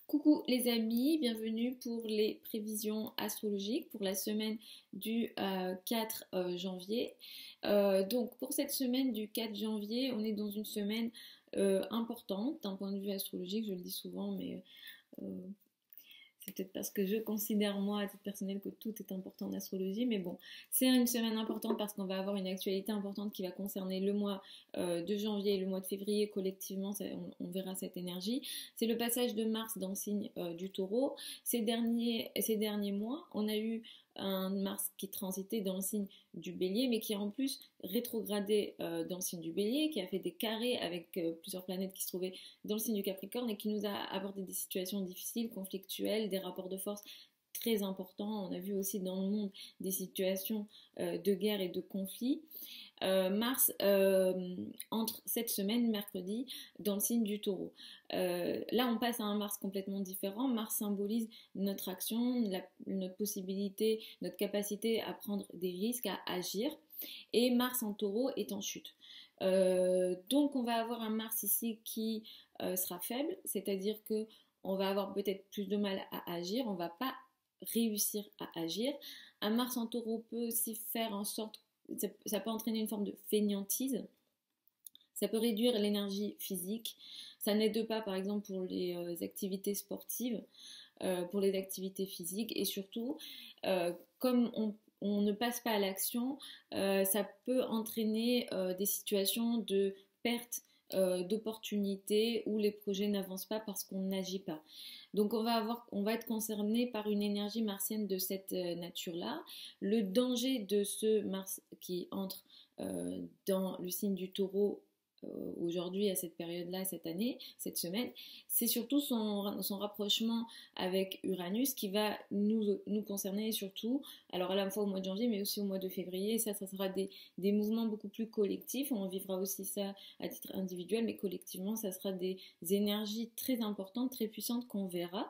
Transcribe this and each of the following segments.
Coucou les amis, bienvenue pour les prévisions astrologiques pour la semaine du 4 janvier. Donc pour cette semaine du 4 janvier, on est dans une semaine importante d'un point de vue astrologique, je le dis souvent, mais euh, c'est peut-être parce que je considère moi à titre personnel que tout est important en astrologie, mais bon, c'est une semaine importante parce qu'on va avoir une actualité importante qui va concerner le mois de janvier et le mois de février collectivement, on verra cette énergie. C'est le passage de Mars dans le signe du Taureau. Ces derniers mois, on a eu un Mars qui transitait dans le signe du Bélier, mais qui a en plus rétrogradé dans le signe du Bélier, qui a fait des carrés avec plusieurs planètes qui se trouvaient dans le signe du Capricorne et qui nous a apporté des situations difficiles, conflictuelles, des rapports de force très importants. On a vu aussi dans le monde des situations de guerre et de conflit. Mars entre cette semaine, mercredi, dans le signe du Taureau. Là, on passe à un Mars complètement différent. Mars symbolise notre action, notre possibilité, notre capacité à prendre des risques, à agir. Et Mars en Taureau est en chute. Donc, on va avoir un Mars ici qui sera faible, c'est-à-dire que on va avoir peut-être plus de mal à agir, on va pas réussir à agir. Un Mars en Taureau peut aussi faire en sorte, ça peut entraîner une forme de fainéantise, ça peut réduire l'énergie physique, ça n'aide pas par exemple pour les activités sportives, pour les activités physiques et surtout, comme on ne passe pas à l'action, ça peut entraîner des situations de perte d'opportunités où les projets n'avancent pas parce qu'on n'agit pas. Donc on va être concerné par une énergie martienne de cette nature-là. Le danger de ce Mars qui entre dans le signe du Taureau aujourd'hui, à cette période-là, cette année, cette semaine, c'est surtout son rapprochement avec Uranus qui va nous concerner surtout, alors à la fois au mois de janvier, mais aussi au mois de février. Ça sera des mouvements beaucoup plus collectifs. On vivra aussi ça à titre individuel, mais collectivement, ça sera des énergies très importantes, très puissantes qu'on verra.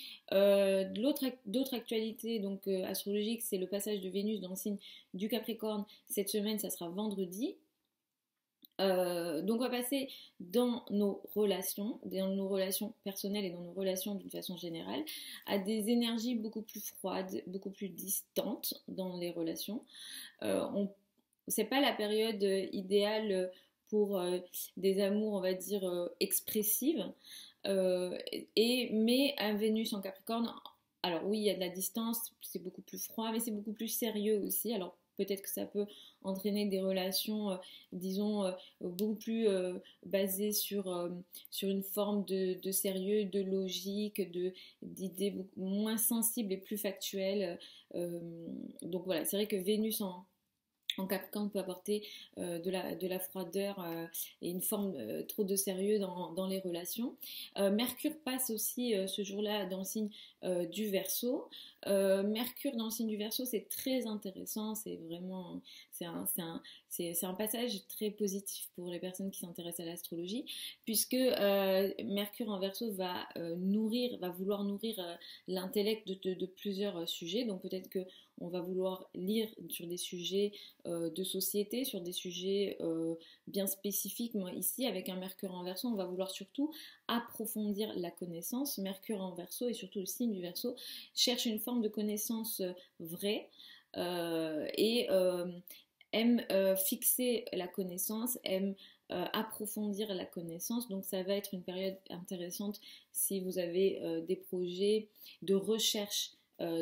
D'autres actualités donc astrologiques, c'est le passage de Vénus dans le signe du Capricorne. Cette semaine, ça sera vendredi. Donc on va passer dans nos relations personnelles et dans nos relations d'une façon générale, à des énergies beaucoup plus froides, beaucoup plus distantes dans les relations. C'est pas la période idéale pour des amours, on va dire, expressives. Mais un Vénus en Capricorne, alors oui, il y a de la distance, c'est beaucoup plus froid, mais c'est beaucoup plus sérieux aussi. Alors peut-être que ça peut entraîner des relations, disons, beaucoup plus basées sur une forme de sérieux, de logique, d'idées beaucoup moins sensibles et plus factuelles. Donc voilà, c'est vrai que Vénus en Capricorne peut apporter de la froideur et une forme trop de sérieux dans les relations. Mercure passe aussi ce jour-là dans le signe du Verseau. Mercure dans le signe du Verseau, c'est très intéressant, c'est vraiment c'est un passage très positif pour les personnes qui s'intéressent à l'astrologie, puisque Mercure en Verseau va vouloir nourrir l'intellect de plusieurs sujets. Donc peut-être que on va vouloir lire sur des sujets de société, sur des sujets bien spécifiques. Moi, ici, avec un Mercure en Verseau, on va vouloir surtout approfondir la connaissance. Mercure en Verseau et surtout le signe du Verseau cherche une forme de connaissance vraie et aime fixer la connaissance, aime approfondir la connaissance. Donc ça va être une période intéressante si vous avez des projets de recherche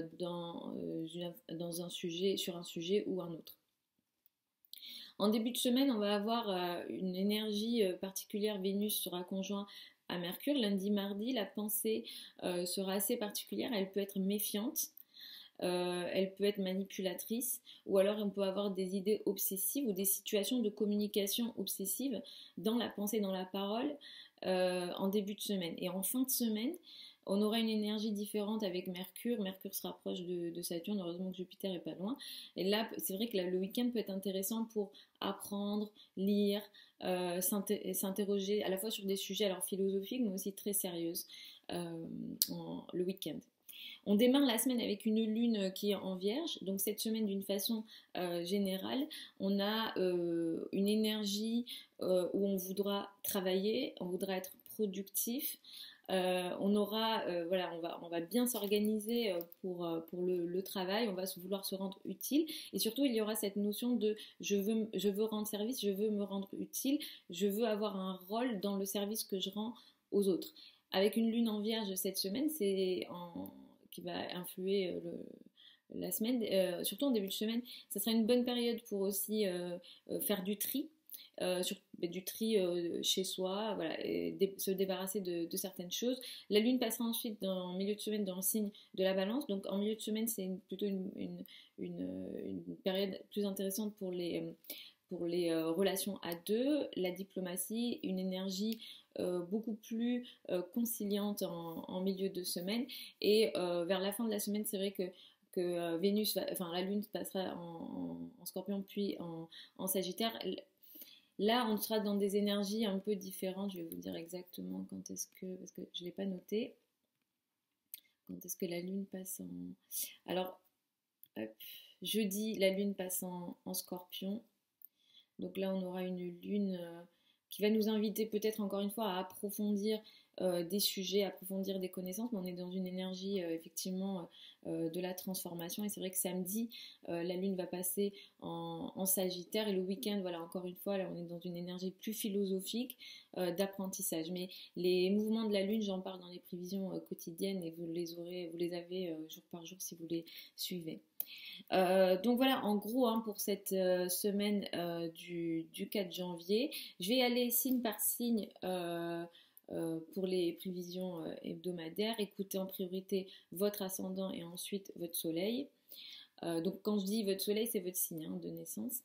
dans un sujet, sur un sujet ou un autre. En début de semaine, on va avoir une énergie particulière. Vénus sera conjoint à Mercure. Lundi, mardi, la pensée sera assez particulière. Elle peut être méfiante. Elle peut être manipulatrice, ou alors on peut avoir des idées obsessives ou des situations de communication obsessive dans la pensée, dans la parole, en début de semaine. Et en fin de semaine, on aura une énergie différente avec Mercure. Mercure se rapproche de Saturne, heureusement que Jupiter est pas loin. Et là, c'est vrai que le week-end peut être intéressant pour apprendre, lire, s'interroger à la fois sur des sujets alors philosophiques, mais aussi très sérieuses le week-end. On démarre la semaine avec une lune qui est en Vierge, donc cette semaine d'une façon générale, on a une énergie où on voudra travailler, on voudra être productif, Voilà, on va bien s'organiser pour le travail, on va vouloir se rendre utile et surtout il y aura cette notion de je veux rendre service, je veux me rendre utile, je veux avoir un rôle dans le service que je rends aux autres. Avec une lune en vierge cette semaine, qui va influer la semaine, surtout en début de semaine, ça sera une bonne période pour aussi faire du tri. Du tri chez soi, voilà, et se débarrasser de certaines choses. La lune passera ensuite en milieu de semaine dans le signe de la balance, donc en milieu de semaine c'est plutôt une période plus intéressante pour les relations à deux, la diplomatie, une énergie beaucoup plus conciliante en milieu de semaine et vers la fin de la semaine c'est vrai que la lune passera en scorpion puis en sagittaire. Là, on sera dans des énergies un peu différentes. Je vais vous dire exactement quand est-ce que, parce que je ne l'ai pas noté, quand est-ce que la lune passe en... Alors, hop, jeudi, la lune passe en scorpion. Donc là, on aura une lune qui va nous inviter peut-être encore une fois à approfondir des sujets, approfondir des connaissances, mais on est dans une énergie effectivement de la transformation et c'est vrai que samedi la lune va passer en Sagittaire et le week-end, voilà, encore une fois là on est dans une énergie plus philosophique d'apprentissage, mais les mouvements de la lune j'en parle dans les prévisions quotidiennes et vous les avez jour par jour si vous les suivez. Donc voilà, en gros, hein, pour cette semaine du 4 janvier, je vais aller signe par signe pour les prévisions hebdomadaires. Écoutez en priorité votre ascendant et ensuite votre soleil. Donc quand je dis votre soleil, c'est votre signe hein, de naissance.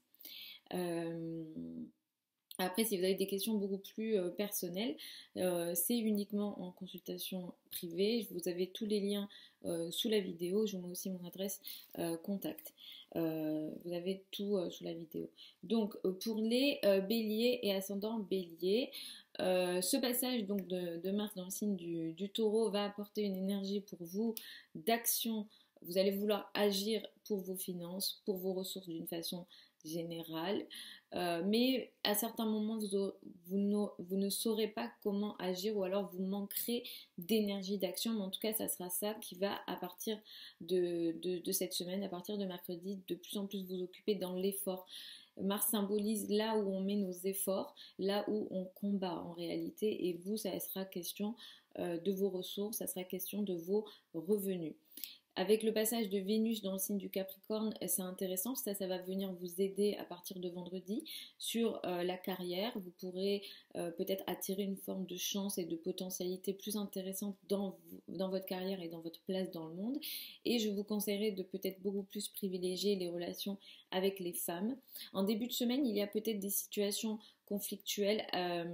Après, si vous avez des questions beaucoup plus personnelles, c'est uniquement en consultation privée. Vous avez tous les liens sous la vidéo. Je vous mets aussi mon adresse contact. Vous avez tout sous la vidéo. Donc, pour les béliers et ascendants béliers, ce passage donc, de Mars dans le signe du taureau va apporter une énergie pour vous d'action. Vous allez vouloir agir pour vos finances, pour vos ressources d'une façon générale. Mais à certains moments, vous ne saurez pas comment agir ou alors vous manquerez d'énergie d'action. Mais en tout cas, ça sera ça qui va, à partir de cette semaine, à partir de mercredi, de plus en plus vous occuper dans l'effort. Mars symbolise là où on met nos efforts, là où on combat en réalité. Et vous, ça sera question de vos ressources, ça sera question de vos revenus. Avec le passage de Vénus dans le signe du Capricorne, c'est intéressant, ça va venir vous aider à partir de vendredi sur la carrière. Vous pourrez peut-être attirer une forme de chance et de potentialité plus intéressante dans votre carrière et dans votre place dans le monde. Et je vous conseillerais de peut-être beaucoup plus privilégier les relations avec les femmes. En début de semaine, il y a peut-être des situations conflictuelles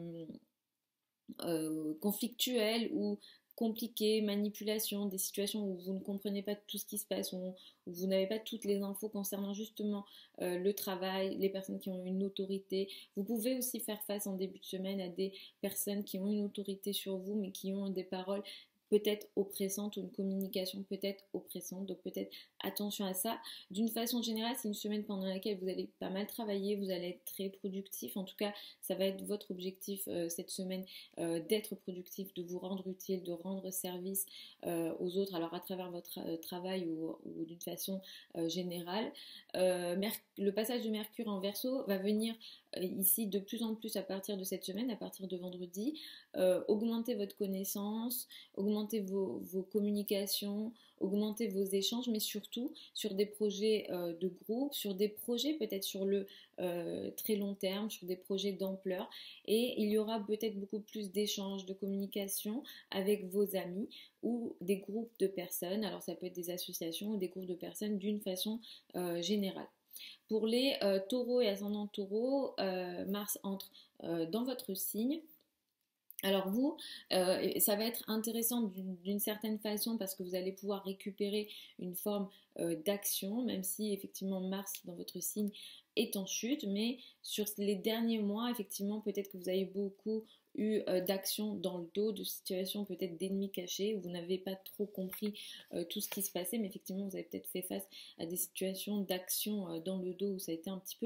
ou compliquées, manipulations, des situations où vous ne comprenez pas tout ce qui se passe, où vous n'avez pas toutes les infos concernant justement le travail, les personnes qui ont une autorité. Vous pouvez aussi faire face en début de semaine à des personnes qui ont une autorité sur vous, mais qui ont des paroles peut-être oppressante ou une communication peut-être oppressante, donc peut-être attention à ça. D'une façon générale, c'est une semaine pendant laquelle vous allez pas mal travailler, vous allez être très productif, en tout cas ça va être votre objectif cette semaine, d'être productif, de vous rendre utile, de rendre service aux autres, alors à travers votre travail ou d'une façon générale. Le passage de Mercure en Verseau va venir ici de plus en plus à partir de cette semaine, à partir de vendredi, augmenter votre connaissance, augmenter vos communications, augmenter vos échanges, mais surtout sur des projets de groupe, sur des projets peut-être sur le très long terme, sur des projets d'ampleur, et il y aura peut-être beaucoup plus d'échanges, de communication avec vos amis ou des groupes de personnes, alors ça peut être des associations ou des groupes de personnes d'une façon générale. Pour les taureaux et ascendants taureaux, Mars entre dans votre signe. Alors vous, ça va être intéressant d'une certaine façon parce que vous allez pouvoir récupérer une forme d'action, même si effectivement Mars dans votre signe est en chute, mais sur les derniers mois, effectivement, peut-être que vous avez beaucoup eu d'actions dans le dos, de situations peut-être d'ennemis cachés, où vous n'avez pas trop compris tout ce qui se passait, mais effectivement vous avez peut-être fait face à des situations d'action dans le dos où ça a été un petit peu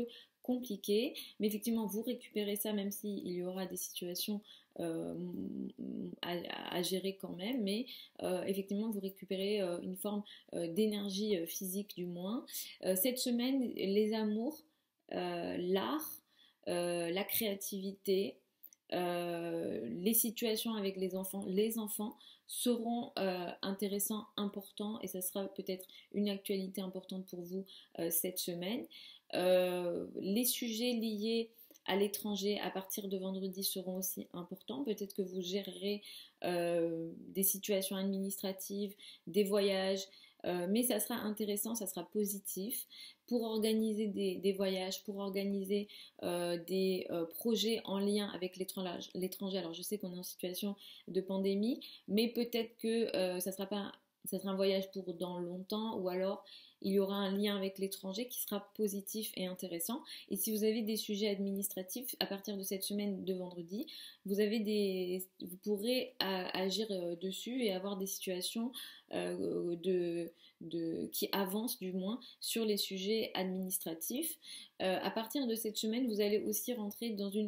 compliqué, mais effectivement vous récupérez ça même s'il y aura des situations euh, à gérer quand même, mais effectivement vous récupérez une forme d'énergie physique du moins. Cette semaine, les amours, l'art, la créativité, les situations avec les enfants seront intéressants, importants, et ça sera peut-être une actualité importante pour vous cette semaine. Les sujets liés à l'étranger à partir de vendredi seront aussi importants. Peut-être que vous gérerez des situations administratives, des voyages, mais ça sera intéressant, ça sera positif pour organiser des voyages, pour organiser des projets en lien avec l'étranger. Alors je sais qu'on est en situation de pandémie, mais peut-être que ça sera un voyage pour dans longtemps, ou alors il y aura un lien avec l'étranger qui sera positif et intéressant. Et si vous avez des sujets administratifs, à partir de cette semaine de vendredi, vous pourrez agir dessus et avoir des situations qui avancent du moins sur les sujets administratifs. À partir de cette semaine, vous allez aussi rentrer dans une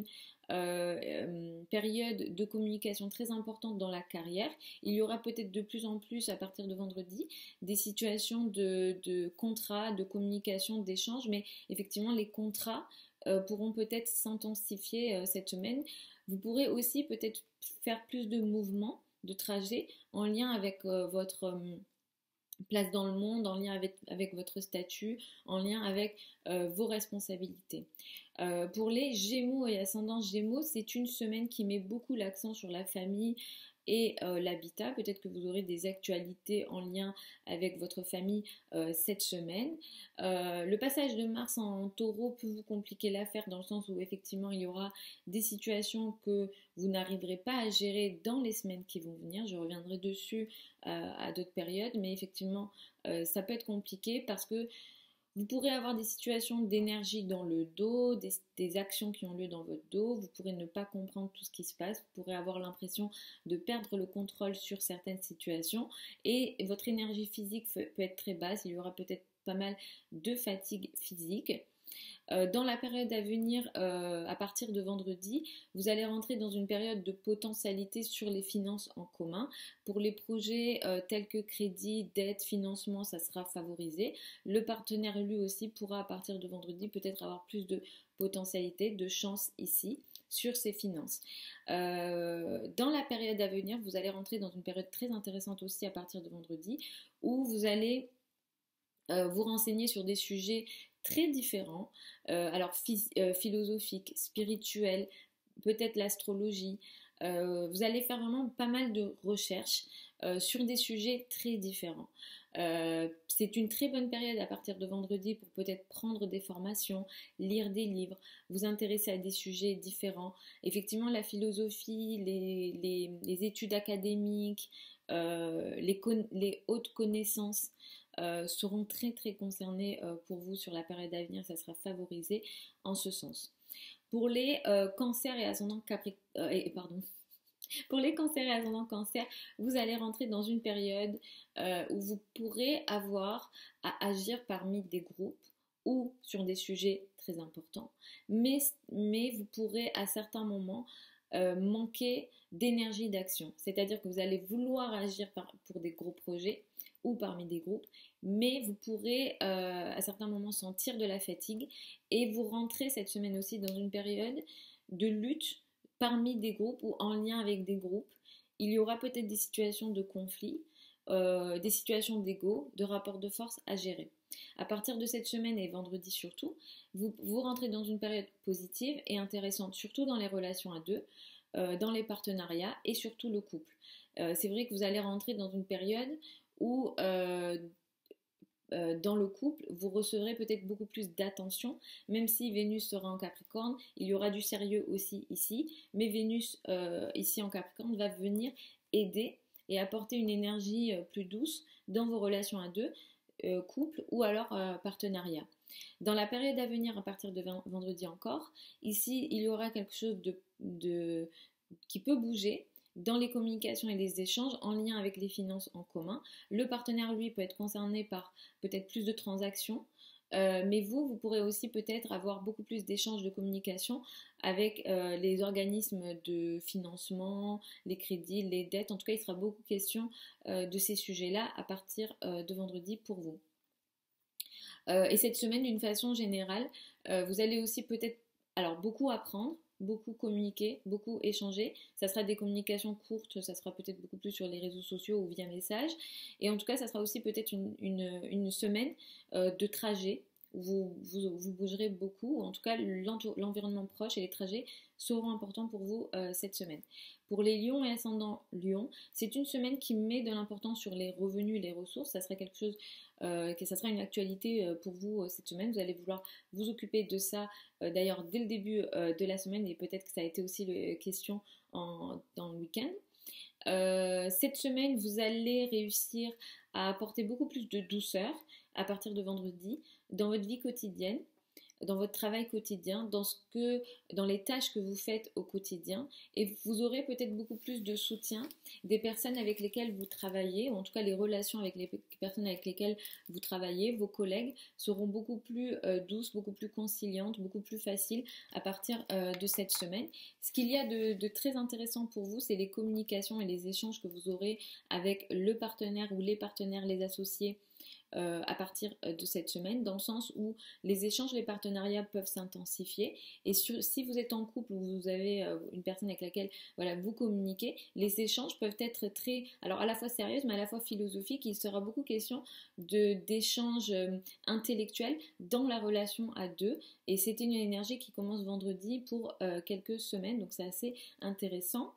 période de communication très importante dans la carrière. Il y aura peut-être de plus en plus à partir de vendredi des situations de contrats, de communication, d'échanges, mais effectivement les contrats pourront peut-être s'intensifier cette semaine. Vous pourrez aussi peut-être faire plus de mouvements, de trajets en lien avec votre place dans le monde, en lien avec votre statut, en lien avec vos responsabilités. Pour les Gémeaux et ascendants Gémeaux, c'est une semaine qui met beaucoup l'accent sur la famille et l'habitat. Peut-être que vous aurez des actualités en lien avec votre famille cette semaine. Le passage de Mars en Taureau peut vous compliquer l'affaire dans le sens où effectivement il y aura des situations que vous n'arriverez pas à gérer dans les semaines qui vont venir. Je reviendrai dessus à d'autres périodes, mais effectivement ça peut être compliqué parce que vous pourrez avoir des situations d'énergie dans le dos, des actions qui ont lieu dans votre dos. Vous pourrez ne pas comprendre tout ce qui se passe. Vous pourrez avoir l'impression de perdre le contrôle sur certaines situations. Et votre énergie physique peut être très basse. Il y aura peut-être pas mal de fatigue physique. Dans la période à venir, à partir de vendredi, vous allez rentrer dans une période de potentialité sur les finances en commun. Pour les projets tels que crédit, dette, financement, ça sera favorisé. Le partenaire, lui aussi, pourra à partir de vendredi peut-être avoir plus de potentialité, de chance ici sur ses finances. Dans la période à venir, vous allez rentrer dans une période très intéressante aussi à partir de vendredi, où vous allez vous renseigner sur des sujets très différents, alors philosophiques, spirituels, peut-être l'astrologie. Vous allez faire vraiment pas mal de recherches sur des sujets très différents. C'est une très bonne période à partir de vendredi pour peut-être prendre des formations, lire des livres, vous intéresser à des sujets différents. Effectivement, la philosophie, les études académiques, les hautes connaissances seront très très concernés pour vous sur la période à venir, ça sera favorisé en ce sens. Pour les cancers et ascendants pardon. Pour les cancers et ascendants cancer, vous allez rentrer dans une période où vous pourrez avoir à agir parmi des groupes ou sur des sujets très importants, mais vous pourrez à certains moments manquer d'énergie d'action, c'est-à-dire que vous allez vouloir agir pour des gros projets ou parmi des groupes, mais vous pourrez à certains moments sentir de la fatigue et vous rentrez cette semaine aussi dans une période de lutte parmi des groupes ou en lien avec des groupes. Il y aura peut-être des situations de conflit, des situations d'ego, de rapport de force à gérer. À partir de cette semaine et vendredi surtout, vous rentrez dans une période positive et intéressante, surtout dans les relations à deux, dans les partenariats et surtout le couple. C'est vrai que vous allez rentrer dans une période où dans le couple, vous recevrez peut-être beaucoup plus d'attention, même si Vénus sera en Capricorne, il y aura du sérieux aussi ici, mais Vénus ici en Capricorne va venir aider et apporter une énergie plus douce dans vos relations à deux, couple ou alors partenariat. Dans la période à venir, à partir de vendredi encore, ici il y aura quelque chose qui peut bouger dans les communications et les échanges en lien avec les finances en commun. Le partenaire, lui, peut être concerné par peut-être plus de transactions, Mais vous pourrez aussi peut-être avoir beaucoup plus d'échanges de communication avec les organismes de financement, les crédits, les dettes. En tout cas, il sera beaucoup question de ces sujets-là à partir de vendredi pour vous. Et cette semaine, d'une façon générale, vous allez aussi peut-être alors beaucoup apprendre, beaucoup communiquer, beaucoup échanger. Ça sera des communications courtes, ça sera peut-être beaucoup plus sur les réseaux sociaux ou via message. Et en tout cas, ça sera aussi peut-être une semaine de trajet. Vous bougerez beaucoup, ou en tout cas l'environnement proche et les trajets seront importants pour vous cette semaine. Pour les lions et ascendants lions, c'est une semaine qui met de l'importance sur les revenus et les ressources. Ça sera quelque chose ça sera une actualité pour vous cette semaine. Vous allez vouloir vous occuper de ça d'ailleurs dès le début de la semaine et peut-être que ça a été aussi question dans le week-end. Cette semaine, vous allez réussir à apporter beaucoup plus de douceur à partir de vendredi dans votre vie quotidienne, dans votre travail quotidien, dans les tâches que vous faites au quotidien, et vous aurez peut-être beaucoup plus de soutien des personnes avec lesquelles vous travaillez, ou en tout cas les relations avec les personnes avec lesquelles vous travaillez, vos collègues seront beaucoup plus douces, beaucoup plus conciliantes, beaucoup plus faciles à partir de cette semaine. Ce qu'il y a de très intéressant pour vous, c'est les communications et les échanges que vous aurez avec le partenaire ou les partenaires, les associés à partir de cette semaine, dans le sens où les échanges, les partenariats peuvent s'intensifier. Et si vous êtes en couple ou vous avez une personne avec laquelle vous communiquez, les échanges peuvent être alors à la fois sérieuses, mais à la fois philosophiques. Il sera beaucoup question d'échanges intellectuels dans la relation à deux. Et c'était une énergie qui commence vendredi pour quelques semaines, donc c'est assez intéressant.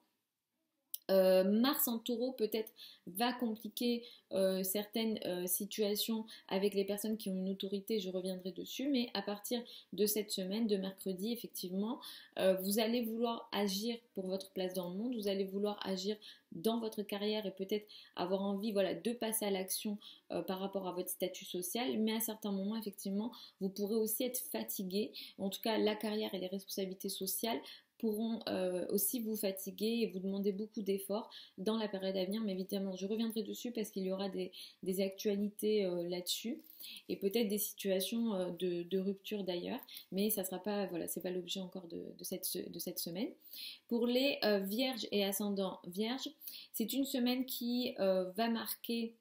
Mars en taureau peut-être va compliquer certaines situations avec les personnes qui ont une autorité, je reviendrai dessus, mais à partir de cette semaine, de mercredi, effectivement, vous allez vouloir agir pour votre place dans le monde, vous allez vouloir agir dans votre carrière et peut-être avoir envie de passer à l'action par rapport à votre statut social, mais à certains moments, effectivement, vous pourrez aussi être fatigué, en tout cas la carrière et les responsabilités sociales pourront aussi vous fatiguer et vous demander beaucoup d'efforts dans la période à venir, mais évidemment je reviendrai dessus parce qu'il y aura des actualités là-dessus et peut-être des situations de rupture d'ailleurs, mais ça sera pas, c'est pas l'objet encore de cette semaine. Pour les vierges et ascendants vierges, c'est une semaine qui va marquer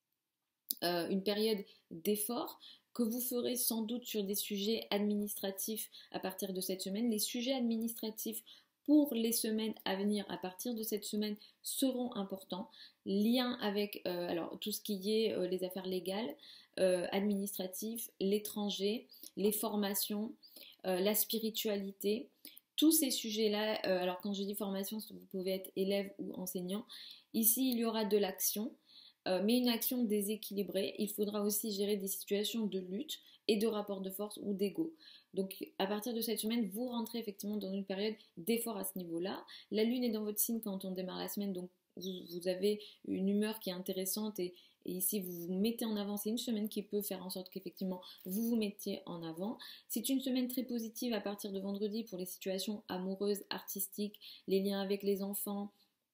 une période d'effort que vous ferez sans doute sur des sujets administratifs à partir de cette semaine. Les sujets administratifs pour les semaines à venir à partir de cette semaine seront importants. Lien avec tout ce qui est les affaires légales, administratives, l'étranger, les formations, la spiritualité. Tous ces sujets-là, alors quand je dis formation, vous pouvez être élève ou enseignant. Ici, il y aura de l'action. Mais une action déséquilibrée, il faudra aussi gérer des situations de lutte et de rapport de force ou d'ego. Donc à partir de cette semaine, vous rentrez effectivement dans une période d'effort à ce niveau-là. La lune est dans votre signe quand on démarre la semaine, donc vous avez une humeur qui est intéressante et ici vous vous mettez en avant. C'est une semaine qui peut faire en sorte qu'effectivement vous vous mettiez en avant. C'est une semaine très positive à partir de vendredi pour les situations amoureuses, artistiques, les liens avec les enfants.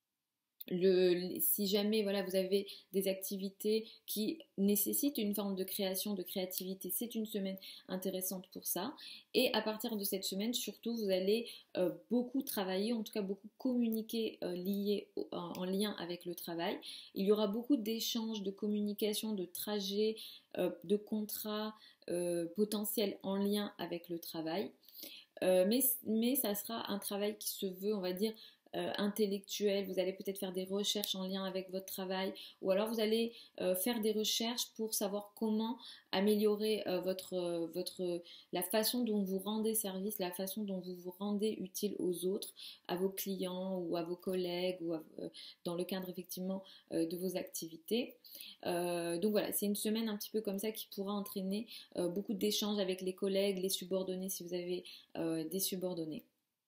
Si jamais vous avez des activités qui nécessitent une forme de création, de créativité, c'est une semaine intéressante pour ça. Et à partir de cette semaine, surtout, vous allez beaucoup travailler, en tout cas beaucoup communiquer en lien avec le travail. Il y aura beaucoup d'échanges, de communication, de trajets, de contrats potentiels en lien avec le travail. Mais ça sera un travail qui se veut, on va dire, intellectuel. Vous allez peut-être faire des recherches en lien avec votre travail ou alors vous allez faire des recherches pour savoir comment améliorer la façon dont vous rendez service, la façon dont vous vous rendez utile aux autres, à vos clients ou à vos collègues ou dans le cadre effectivement de vos activités. Donc voilà, c'est une semaine un petit peu comme ça qui pourra entraîner beaucoup d'échanges avec les collègues, les subordonnés si vous avez des subordonnés.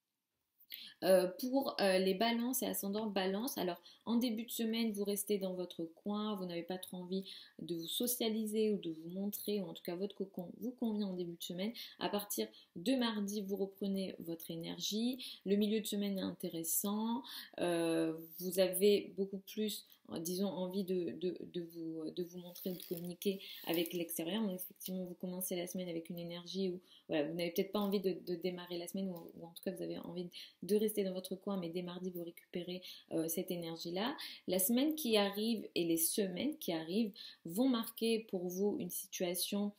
Pour les balances et ascendants balance, alors en début de semaine vous restez dans votre coin, vous n'avez pas trop envie de vous socialiser ou de vous montrer, ou en tout cas votre cocon vous convient en début de semaine. À partir de mardi vous reprenez votre énergie, le milieu de semaine est intéressant, vous avez beaucoup plus disons, envie de vous montrer, de communiquer avec l'extérieur. Donc effectivement, vous commencez la semaine avec une énergie où voilà, vous n'avez peut-être pas envie de démarrer la semaine, ou en tout cas vous avez envie de rester dans votre coin, mais dès mardi, vous récupérez cette énergie-là. La semaine qui arrive et les semaines qui arrivent vont marquer pour vous une situation,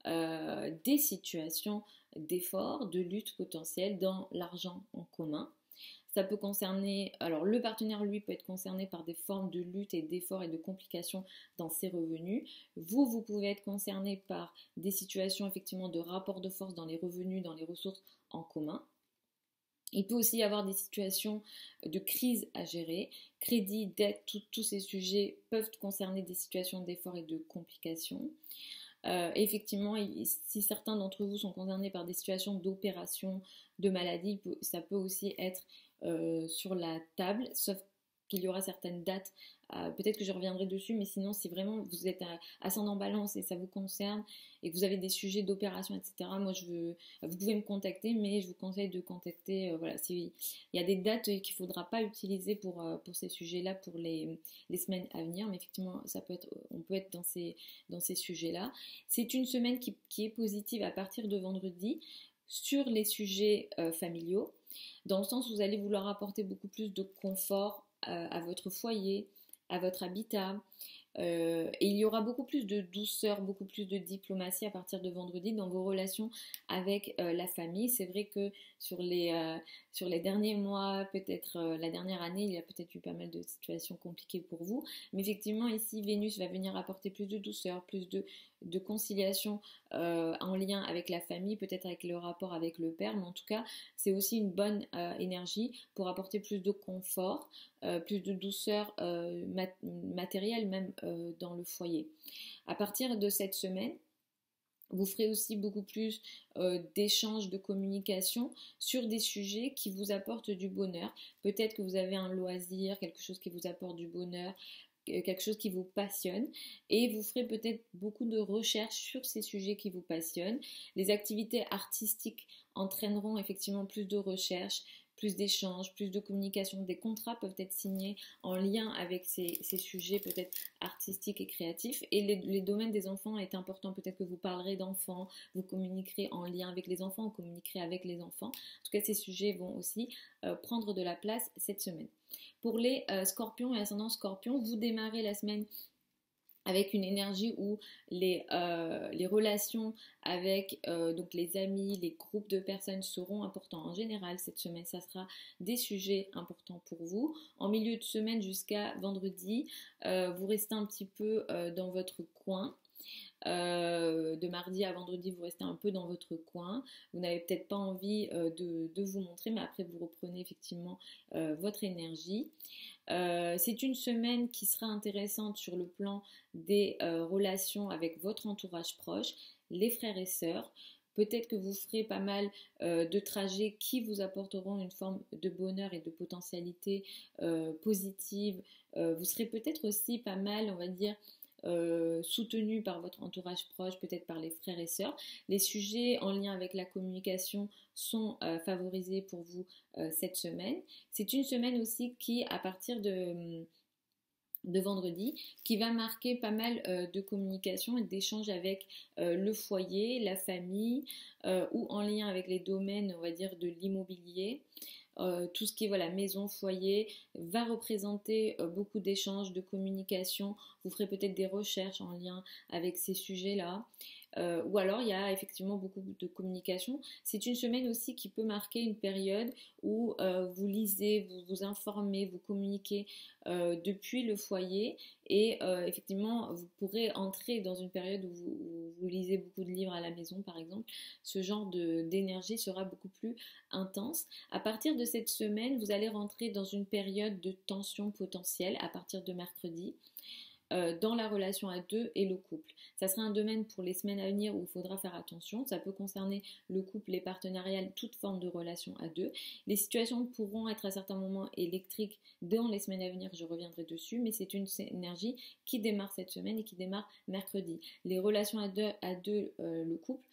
des situations d'effort, de lutte potentielle dans l'argent en commun. Ça peut concerner, alors le partenaire lui peut être concerné par des formes de lutte et d'effort et de complications dans ses revenus. Vous pouvez être concerné par des situations effectivement de rapport de force dans les revenus, dans les ressources en commun. Il peut aussi y avoir des situations de crise à gérer. Crédit, dette, tous ces sujets peuvent concerner des situations d'effort et de complications. Effectivement, si certains d'entre vous sont concernés par des situations d'opération, de maladie, ça peut aussi être sur la table, sauf qu'il y aura certaines dates. Peut-être que je reviendrai dessus, mais sinon, si vraiment vous êtes ascendant balance et ça vous concerne et que vous avez des sujets d'opération, etc., vous pouvez me contacter, mais je vous conseille de contacter, voilà, il y a des dates qu'il ne faudra pas utiliser pour ces sujets-là pour les semaines à venir, mais effectivement, on peut être dans ces sujets-là. C'est une semaine qui est positive à partir de vendredi sur les sujets familiaux, dans le sens où vous allez vouloir apporter beaucoup plus de confort à votre foyer, à votre habitat. Et il y aura beaucoup plus de douceur, beaucoup plus de diplomatie à partir de vendredi dans vos relations avec la famille. C'est vrai que sur les derniers mois, peut-être la dernière année, il y a peut-être eu pas mal de situations compliquées pour vous. Mais effectivement, ici, Vénus va venir apporter plus de douceur, plus de conciliation en lien avec la famille, peut-être avec le rapport avec le père. Mais en tout cas, c'est aussi une bonne énergie pour apporter plus de confort, plus de douceur matérielle même dans le foyer. À partir de cette semaine, vous ferez aussi beaucoup plus d'échanges, de communication sur des sujets qui vous apportent du bonheur. Peut-être que vous avez un loisir, quelque chose qui vous apporte du bonheur, quelque chose qui vous passionne, et vous ferez peut-être beaucoup de recherches sur ces sujets qui vous passionnent. Les activités artistiques entraîneront effectivement plus de recherches, plus d'échanges, plus de communication. Des contrats peuvent être signés en lien avec ces sujets peut-être artistiques et créatifs. Et les domaines des enfants est important. Peut-être que vous parlerez d'enfants, vous communiquerez en lien avec les enfants, vous communiquerez avec les enfants. En tout cas, ces sujets vont aussi prendre de la place cette semaine. Pour les scorpions et ascendants scorpions, vous démarrez la semaine avec une énergie où les relations avec donc les amis, les groupes de personnes seront importants. En général, cette semaine, ça sera des sujets importants pour vous. En milieu de semaine jusqu'à vendredi, vous restez un petit peu dans votre coin. De mardi à vendredi, vous restez un peu dans votre coin. Vous n'avez peut-être pas envie de vous montrer, mais après, vous reprenez effectivement votre énergie. C'est une semaine qui sera intéressante sur le plan des relations avec votre entourage proche, les frères et sœurs. Peut-être que vous ferez pas mal de trajets qui vous apporteront une forme de bonheur et de potentialité positive. Vous serez peut-être aussi pas mal, on va dire, soutenu par votre entourage proche, peut-être par les frères et sœurs. Les sujets en lien avec la communication sont favorisés pour vous cette semaine. C'est une semaine aussi qui, à partir de vendredi, qui va marquer pas mal de communication et d'échanges avec le foyer, la famille, ou en lien avec les domaines, on va dire, de l'immobilier. Tout ce qui est voilà, maison, foyer, va représenter beaucoup d'échanges, de communication. Vous ferez peut-être des recherches en lien avec ces sujets-là. Ou alors il y a effectivement beaucoup de communication. C'est une semaine aussi qui peut marquer une période où vous lisez, vous vous informez, vous communiquez depuis le foyer, et effectivement vous pourrez entrer dans une période où vous lisez beaucoup de livres à la maison par exemple. Ce genre d'énergie sera beaucoup plus intense. À partir de cette semaine, vous allez rentrer dans une période de tension potentielle à partir de mercredi. Dans la relation à deux et le couple. Ça sera un domaine pour les semaines à venir où il faudra faire attention. Ça peut concerner le couple, les partenariats, toute forme de relation à deux. Les situations pourront être à certains moments électriques dans les semaines à venir, je reviendrai dessus, mais c'est une énergie qui démarre cette semaine et qui démarre mercredi. Les relations à deux, le couple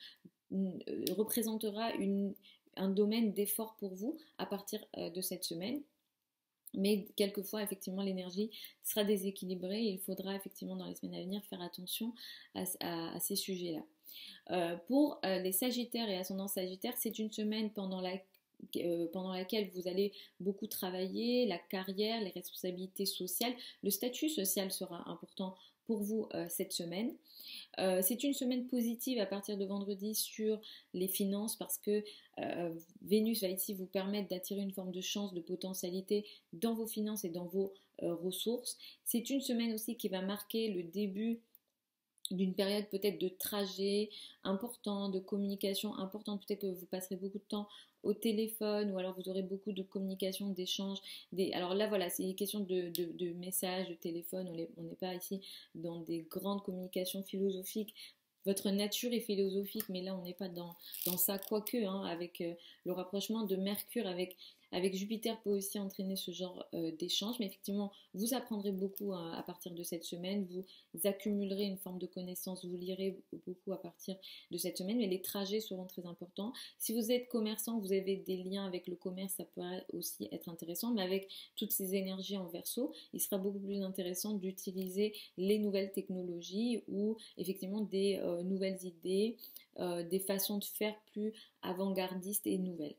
représentera un domaine d'effort pour vous à partir de cette semaine. Mais quelquefois, effectivement, l'énergie sera déséquilibrée et il faudra effectivement dans les semaines à venir faire attention à ces sujets-là. Pour les Sagittaires et ascendants Sagittaires, c'est une semaine pendant laquelle vous allez beaucoup travailler, la carrière, les responsabilités sociales. Le statut social sera important pour vous cette semaine. C'est une semaine positive à partir de vendredi sur les finances parce que Vénus va ici vous permettre d'attirer une forme de chance, de potentialité dans vos finances et dans vos ressources. C'est une semaine aussi qui va marquer le début d'une période peut-être de trajet important, de communication importante, peut-être que vous passerez beaucoup de temps au téléphone ou alors vous aurez beaucoup de communication, d'échanges. Alors là voilà, c'est une question de messages, de téléphone, on n'est pas ici dans des grandes communications philosophiques. Votre nature est philosophique, mais là on n'est pas dans ça, quoique, avec le rapprochement de Mercure avec Jupiter peut aussi entraîner ce genre d'échange, mais effectivement, vous apprendrez beaucoup à partir de cette semaine, vous accumulerez une forme de connaissance, vous lirez beaucoup à partir de cette semaine, mais les trajets seront très importants. Si vous êtes commerçant, vous avez des liens avec le commerce, ça pourrait aussi être intéressant, mais avec toutes ces énergies en Verseau, il sera beaucoup plus intéressant d'utiliser les nouvelles technologies ou effectivement des nouvelles idées, des façons de faire plus avant-gardistes et nouvelles.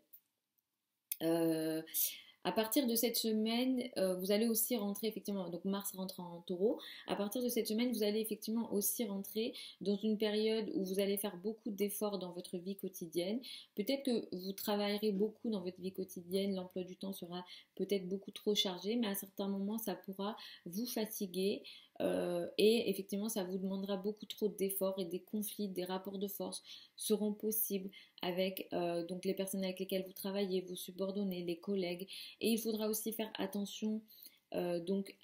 À partir de cette semaine, vous allez aussi rentrer effectivement, donc Mars rentre en Taureau. À partir de cette semaine, vous allez effectivement aussi rentrer dans une période où vous allez faire beaucoup d'efforts dans votre vie quotidienne. Peut-être que vous travaillerez beaucoup dans votre vie quotidienne, l'emploi du temps sera peut-être beaucoup trop chargé, mais à certains moments, ça pourra vous fatiguer. Et effectivement, ça vous demandera beaucoup trop d'efforts et des conflits, des rapports de force seront possibles avec donc les personnes avec lesquelles vous travaillez, vos subordonnés, les collègues. Et il faudra aussi faire attention donc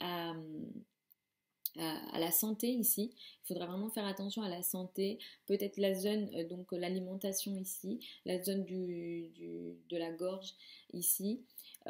à la santé ici. Il faudra vraiment faire attention à la santé, peut-être la zone, donc l'alimentation ici, la zone de la gorge ici.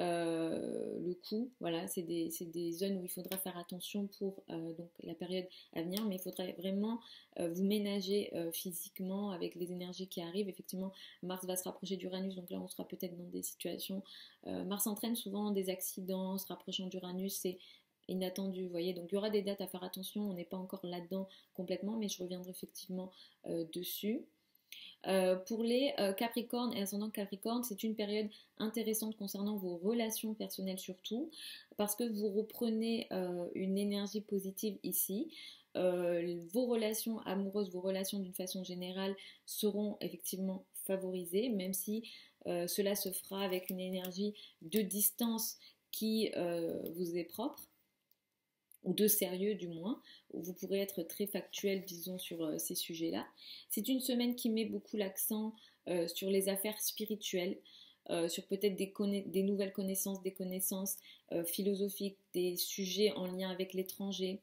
Le cou, voilà, c'est des zones où il faudra faire attention pour donc la période à venir, mais il faudrait vraiment vous ménager physiquement avec les énergies qui arrivent. Effectivement, Mars va se rapprocher d'Uranus, donc là on sera peut-être dans des situations. Mars entraîne souvent des accidents, se rapprochant d'Uranus, c'est inattendu, vous voyez, donc il y aura des dates à faire attention, on n'est pas encore là-dedans complètement, mais je reviendrai effectivement dessus. Pour les Capricornes et ascendant Capricorne, c'est une période intéressante concernant vos relations personnelles surtout, parce que vous reprenez une énergie positive ici. Vos relations amoureuses, vos relations d'une façon générale seront effectivement favorisées, même si cela se fera avec une énergie de distance qui vous est propre, ou de sérieux du moins, où vous pourrez être très factuel, disons, sur ces sujets-là. C'est une semaine qui met beaucoup l'accent sur les affaires spirituelles, sur peut-être des nouvelles connaissances, des connaissances philosophiques, des sujets en lien avec l'étranger.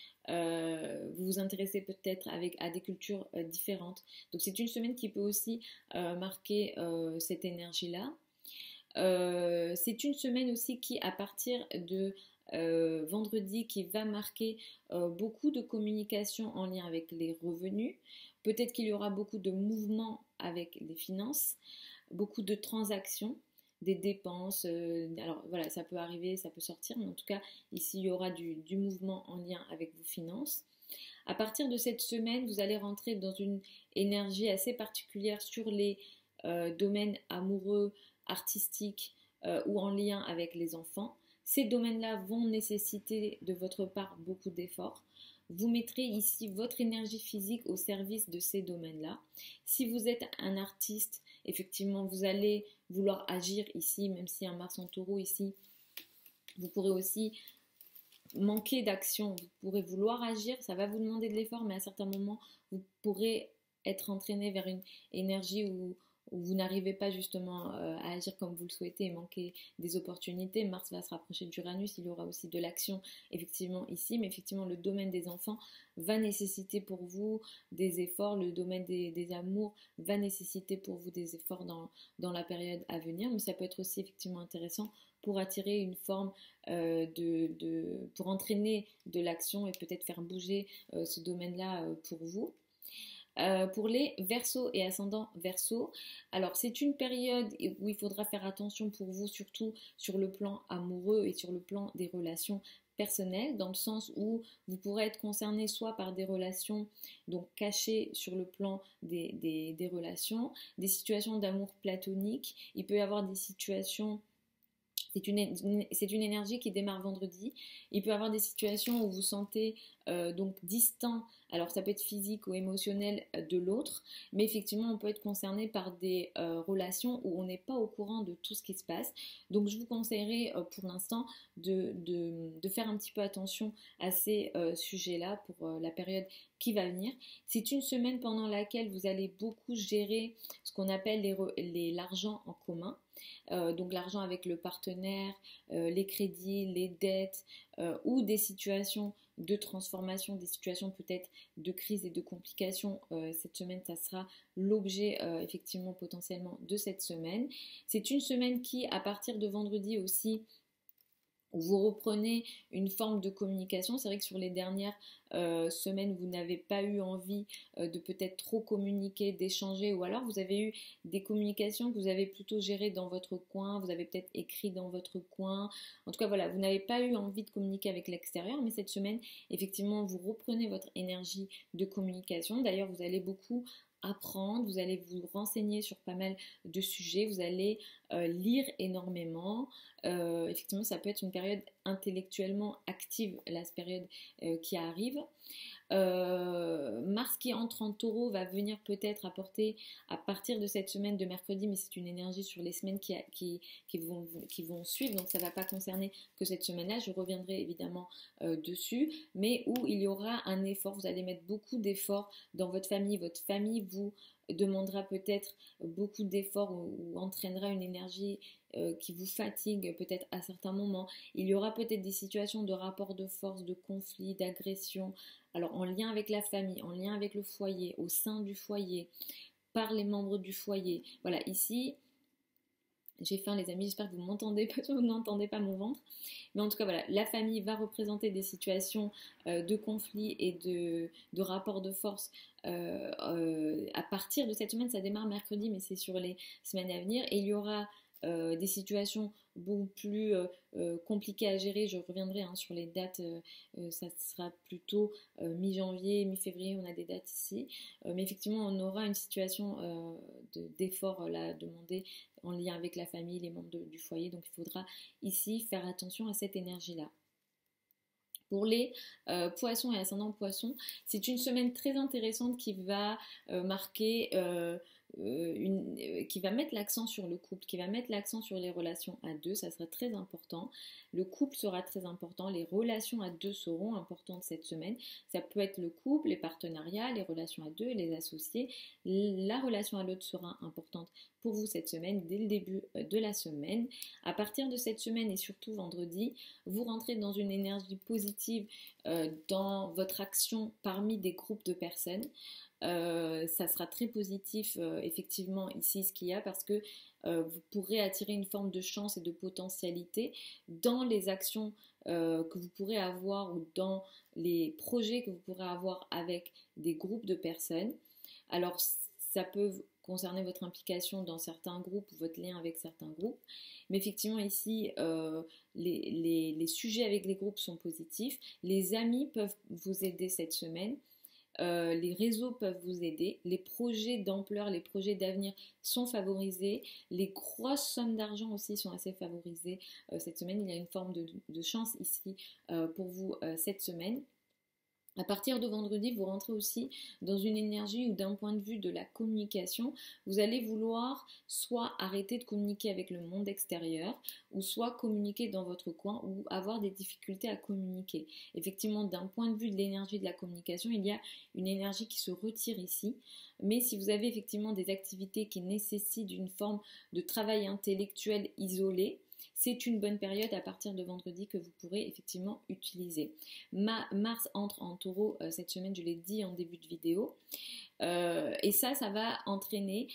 Vous vous intéressez peut-être à des cultures différentes. Donc c'est une semaine qui peut aussi marquer cette énergie-là. C'est une semaine aussi qui, à partir de vendredi, qui va marquer beaucoup de communication en lien avec les revenus. Peut-être qu'il y aura beaucoup de mouvements avec les finances, beaucoup de transactions, des dépenses. Alors voilà, ça peut arriver, ça peut sortir, mais en tout cas, ici, il y aura du mouvement en lien avec vos finances. À partir de cette semaine, vous allez rentrer dans une énergie assez particulière sur les domaines amoureux, artistiques ou en lien avec les enfants. Ces domaines-là vont nécessiter de votre part beaucoup d'efforts. Vous mettrez ici votre énergie physique au service de ces domaines-là. Si vous êtes un artiste, effectivement, vous allez vouloir agir ici, même si un Mars en Taureau ici, vous pourrez aussi manquer d'action. Vous pourrez vouloir agir, ça va vous demander de l'effort, mais à certains moments, vous pourrez être entraîné vers une énergie où vous n'arrivez pas justement à agir comme vous le souhaitez et manquer des opportunités. Mars va se rapprocher d'Uranus, il y aura aussi de l'action effectivement ici, mais effectivement le domaine des enfants va nécessiter pour vous des efforts, le domaine des amours va nécessiter pour vous des efforts dans la période à venir, mais ça peut être aussi effectivement intéressant pour attirer une forme pour entraîner de l'action et peut-être faire bouger ce domaine-là pour vous. Pour les Verseaux et ascendants Verseaux, alors c'est une période où il faudra faire attention pour vous, surtout sur le plan amoureux et sur le plan des relations personnelles, dans le sens où vous pourrez être concerné soit par des relations donc cachées sur le plan des relations, des situations d'amour platonique, il peut y avoir des situations. C'est une énergie qui démarre vendredi. Il peut y avoir des situations où vous vous sentez donc distant, alors ça peut être physique ou émotionnel de l'autre, mais effectivement on peut être concerné par des relations où on n'est pas au courant de tout ce qui se passe. Donc je vous conseillerais pour l'instant de faire un petit peu attention à ces sujets-là pour la période qui va venir. C'est une semaine pendant laquelle vous allez beaucoup gérer ce qu'on appelle l'argent en commun. Donc l'argent avec le partenaire, les crédits, les dettes ou des situations de transformation, des situations peut-être de crise et de complications. Cette semaine, ça sera l'objet effectivement potentiellement de cette semaine. C'est une semaine qui, à partir de vendredi aussi, vous reprenez une forme de communication. C'est vrai que sur les dernières semaines, vous n'avez pas eu envie de peut-être trop communiquer, d'échanger, ou alors vous avez eu des communications que vous avez plutôt gérées dans votre coin, vous avez peut-être écrit dans votre coin. En tout cas, voilà, vous n'avez pas eu envie de communiquer avec l'extérieur, mais cette semaine, effectivement, vous reprenez votre énergie de communication. D'ailleurs, vous allez beaucoup apprendre, vous allez vous renseigner sur pas mal de sujets, vous allez lire énormément. Effectivement, ça peut être une période intellectuellement active, la période qui arrive. Mars qui entre en taureau va venir peut-être apporter à partir de cette semaine de mercredi, mais c'est une énergie sur les semaines qui vont suivre, donc ça ne va pas concerner que cette semaine-là, je reviendrai évidemment dessus, mais où il y aura un effort, vous allez mettre beaucoup d'efforts dans votre famille vous demandera peut-être beaucoup d'efforts ou entraînera une énergie qui vous fatigue peut-être à certains moments. Il y aura peut-être des situations de rapport de force, de conflit, d'agression, alors en lien avec la famille, en lien avec le foyer, au sein du foyer, par les membres du foyer. Voilà, ici, j'ai faim les amis, j'espère que vous m'entendez, peut-être que vous n'entendez pas mon ventre. Mais en tout cas, voilà, la famille va représenter des situations de conflit et de rapport de force à partir de cette semaine. Ça démarre mercredi, mais c'est sur les semaines à venir. Et il y aura des situations beaucoup plus compliquées à gérer. Je reviendrai sur les dates, ça sera plutôt mi-janvier, mi-février, on a des dates ici. Mais effectivement, on aura une situation d'effort là, à demander en lien avec la famille, les membres du foyer. Donc il faudra ici faire attention à cette énergie-là. Pour les poissons et ascendants poissons, c'est une semaine très intéressante qui va marquer qui va mettre l'accent sur le couple, qui va mettre l'accent sur les relations à deux, ça sera très important. Le couple sera très important, les relations à deux seront importantes cette semaine. Ça peut être le couple, les partenariats, les relations à deux, les associés. La relation à l'autre sera importante pour vous cette semaine, dès le début de la semaine. À partir de cette semaine et surtout vendredi, vous rentrez dans une énergie positive dans votre action parmi des groupes de personnes. Ça sera très positif effectivement ici ce qu'il y a parce que vous pourrez attirer une forme de chance et de potentialité dans les actions que vous pourrez avoir ou dans les projets que vous pourrez avoir avec des groupes de personnes. Alors ça peut concerner votre implication dans certains groupes ou votre lien avec certains groupes, mais effectivement ici les sujets avec les groupes sont positifs, les amis peuvent vous aider cette semaine. Les réseaux peuvent vous aider, les projets d'ampleur, les projets d'avenir sont favorisés, les grosses sommes d'argent aussi sont assez favorisées cette semaine. Il y a une forme de chance ici pour vous cette semaine. À partir de vendredi, vous rentrez aussi dans une énergie où d'un point de vue de la communication, vous allez vouloir soit arrêter de communiquer avec le monde extérieur, ou soit communiquer dans votre coin, ou avoir des difficultés à communiquer. Effectivement, d'un point de vue de l'énergie de la communication, il y a une énergie qui se retire ici. Mais si vous avez effectivement des activités qui nécessitent une forme de travail intellectuel isolé, c'est une bonne période à partir de vendredi que vous pourrez effectivement utiliser. Mars entre en taureau cette semaine, je l'ai dit en début de vidéo. Et ça va entraîner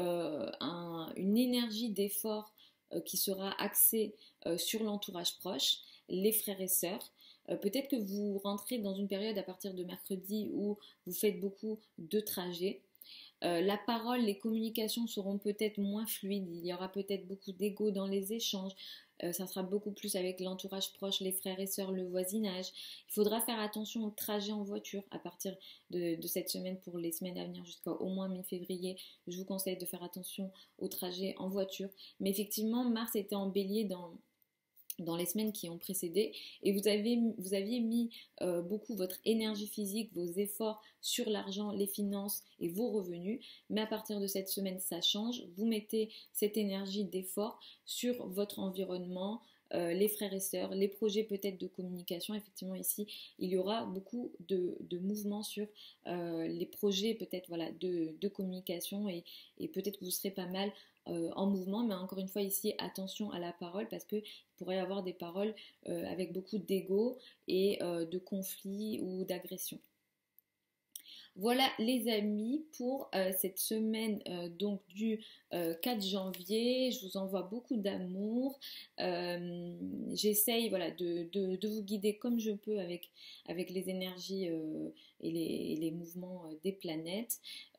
une énergie d'effort qui sera axée sur l'entourage proche, les frères et sœurs. Peut-être que vous rentrez dans une période à partir de mercredi où vous faites beaucoup de trajets. La parole, les communications seront peut-être moins fluides, il y aura peut-être beaucoup d'ego dans les échanges, ça sera beaucoup plus avec l'entourage proche, les frères et sœurs, le voisinage. Il faudra faire attention aux trajets en voiture à partir de cette semaine pour les semaines à venir jusqu'au moins mi-février. Je vous conseille de faire attention aux trajets en voiture. Mais effectivement, Mars était en bélier dans les semaines qui ont précédé et vous aviez mis beaucoup votre énergie physique, vos efforts sur l'argent, les finances et vos revenus, mais à partir de cette semaine ça change, vous mettez cette énergie d'effort sur votre environnement, les frères et sœurs, les projets peut-être de communication. Effectivement ici il y aura beaucoup de mouvements sur les projets peut-être voilà, de communication et peut-être que vous serez pas mal en mouvement, mais encore une fois ici attention à la parole parce qu'il pourrait y avoir des paroles avec beaucoup d'ego et de conflits ou d'agression. Voilà les amis pour cette semaine donc du 4 janvier. Je vous envoie beaucoup d'amour. J'essaye voilà, de vous guider comme je peux avec les énergies et les mouvements des planètes.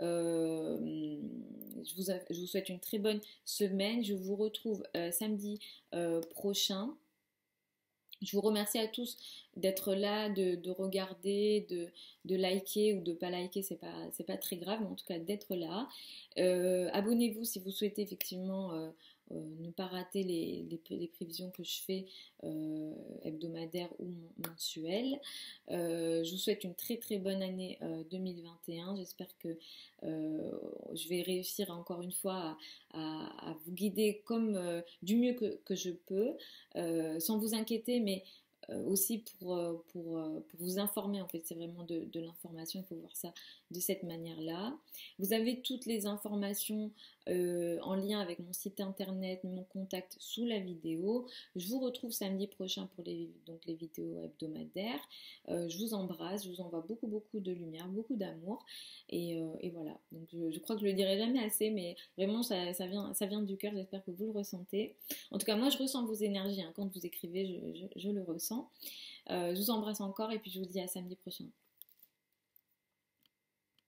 Je vous souhaite une très bonne semaine. Je vous retrouve samedi prochain. Je vous remercie à tous d'être là, de regarder, de liker ou de pas liker, c'est pas très grave, mais en tout cas d'être là. Abonnez-vous si vous souhaitez effectivement ne pas rater les prévisions que je fais hebdomadaires ou mensuelles. Je vous souhaite une très très bonne année 2021. J'espère que je vais réussir encore une fois à vous guider comme du mieux que je peux, sans vous inquiéter, mais aussi pour vous informer. En fait, c'est vraiment de l'information, il faut voir ça de cette manière-là. Vous avez toutes les informations en lien avec mon site internet, mon contact sous la vidéo. Je vous retrouve samedi prochain pour les vidéos hebdomadaires. Je vous embrasse, je vous envoie beaucoup de lumière, beaucoup d'amour et voilà. Donc je crois que je le dirai jamais assez, mais vraiment ça vient du cœur. J'espère que vous le ressentez. En tout cas, moi je ressens vos énergies hein. Quand vous écrivez, je le ressens. Je vous embrasse encore et puis je vous dis à samedi prochain.